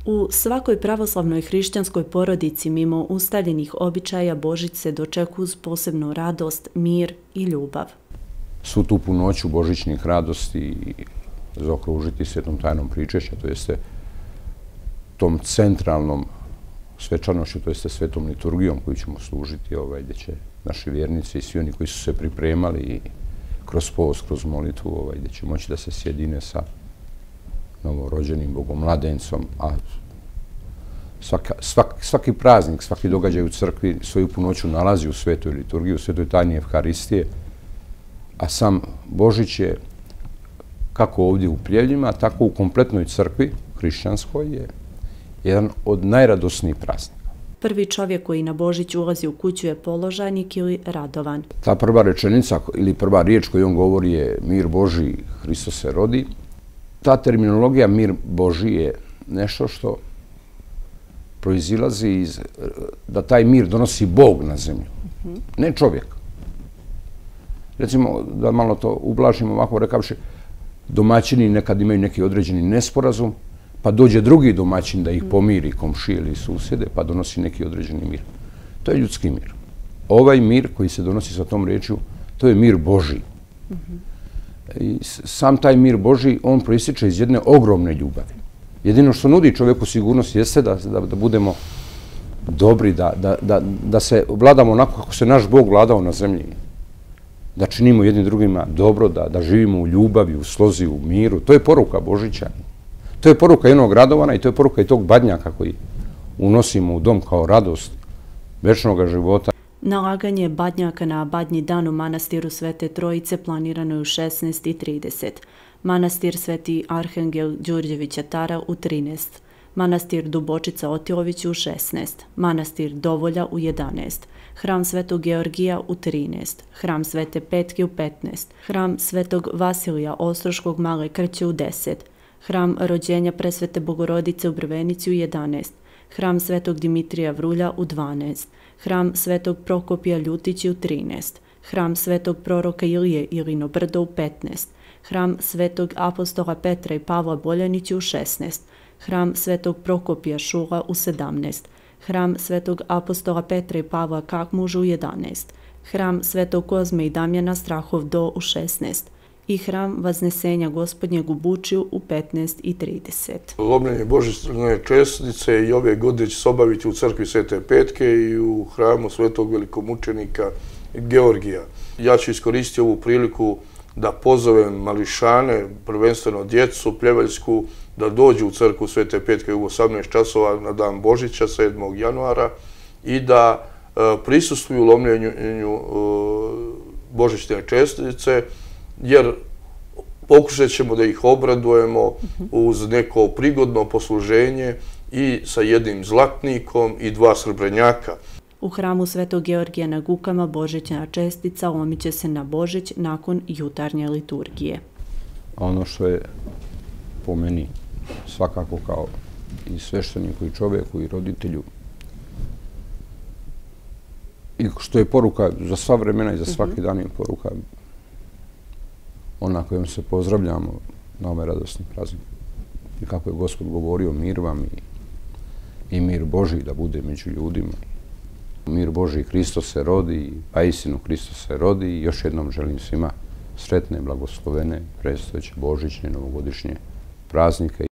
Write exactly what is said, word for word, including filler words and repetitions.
U svakoj pravoslavnoj hrišćanskoj porodici mimo ustaljenih običaja Božić se dočekuje uz posebnu radost, mir i ljubav. Svu tu punoću božićnih radosti zaokružiti svetom tajnom pričešća, to jeste tom centralnom svečanošću, to jeste svetom liturgijom koju ćemo služiti, ovaj, gdje će naši vjernici i svi oni koji su se pripremali i kroz post, kroz molitvu, ovaj, gdje će moći da se sjedine sa novorođenim bogomladencom, a svaka, svak, svaki praznik, svaki događaj u crkvi svoju punoću nalazi u svetoj liturgiji, u svetoj tajni Evharistije, a sam Božić je kako ovdje u Pljevljima, tako u kompletnoj crkvi hrišćanskoj je jedan od najradosnijih praznika. Prvi čovjek koji na Božić ulazi u kuću je položajnik ili Radovan. Ta prva rečenica ili prva riječ koju on govori je mir Božji, Hristos se rodi. Ta terminologija mir Božji je nešto što proizilazi iz, da taj mir donosi Bog na zemlju, ne čovjek. Recimo, da malo to ublažimo ovako, rekavši, domaćini nekad imaju neki određeni nesporazum, pa dođe drugi domaćin da ih pomiri, komšije ili susjede, pa donosi neki određeni mir. To je ljudski mir. Ovaj mir koji se donosi sa tom riječju, to je mir Božji. I sam taj mir Božji, on proističe iz jedne ogromne ljubavi. Jedino što nudi čovjeku sigurnost jeste da, da, da budemo dobri, da, da, da, da se vladamo onako kako se naš Bog vladao na zemlji. Da činimo jednim drugima dobro, da, da živimo u ljubavi, u slozi, u miru. To je poruka Božića. To je poruka jednog Radovana i to je poruka i tog badnjaka koji unosimo u dom kao radost večnog života. Nalaganje badnjaka na badnji dan u manastiru Svete Trojice planirano je u šesnaest i trideset. Manastir Sveti Arhangel Đurđevića Tara u trinaest. Manastir Dubočica Otilović u šesnaest. Manastir Dovolja u jedanaest. Hram Svetog Georgija u trinaest. Hram Svete Petke u petnaest. Hram Svetog Vasilija Ostroškog Male Krće u deset. Hram Rođenja Presvete Bogorodice u Brvenici u jedanaest. Hram Svetog Dimitrija Vrulja u dvanaest. Hram Svetog Prokopija Ljutići u trinaest. Hram Svetog Proroka Ilije Ilino Brdo u petnaest. Hram Svetog apostola Petra i Pavla Boljanića u šesnaest. Hram Svetog Prokopija Šula u sedamnaest. Hram Svetog apostola Petra i Pavla Kakmuža u jedanaest. Hram Svetog Kozme i Damjana Strahov Do u šesnaest. I hram Vaznesenja Gospodnjeg u Bučiju u petnaest i trideset. Lomljenje božićne čestice i ove godine će se obaviti u crkvi Svete Petke i u hramu Svetog velikomučenika Georgija. Ja ću iskoristiti ovu priliku da pozovem mališane, prvenstveno djecu pljevaljsku, da dođu u crkvu Svete Petke u osamnaest časova na dan Božića, sedmog januara, i da e, prisustvuju lomljenju e, božićne čestice, jer pokušat ćemo da ih obradujemo uz neko prigodno posluženje i sa jednim zlatnikom i dva srebrenjaka. U hramu Svetog Georgija na Gukama božićna čestica lomiće se na Božić nakon jutarnje liturgije. Ono što je po meni svakako kao i svešteniku i čovjeku i roditelju i što je poruka za sva vremena i za svaki dan je poruka ona kojom se pozdravljamo na ovaj radosni praznik. I kako je Gospod govorio, mir vam i, i mir Božji da bude među ljudima. Mir Božji, Hristos se rodi, a istinu Hristos se rodi i još jednom želim svima sretne, blagoslovene, predstojeće božićne, novogodišnje praznike.